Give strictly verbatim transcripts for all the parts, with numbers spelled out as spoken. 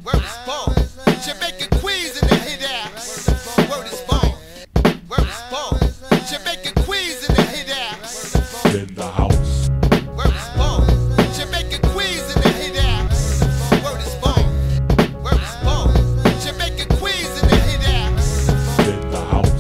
Word is born. Jamaica Queens in the hit out. Word is born. Word is born. Jamaica Queens in the hit out. In the house. Word is born. Jamaica Queens in the hit out. Word is born. Word is born. Jamaica Queens in the hit out. In the house.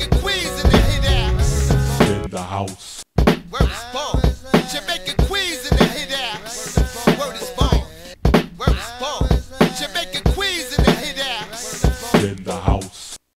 House. Word is born. Jamaica Queens in the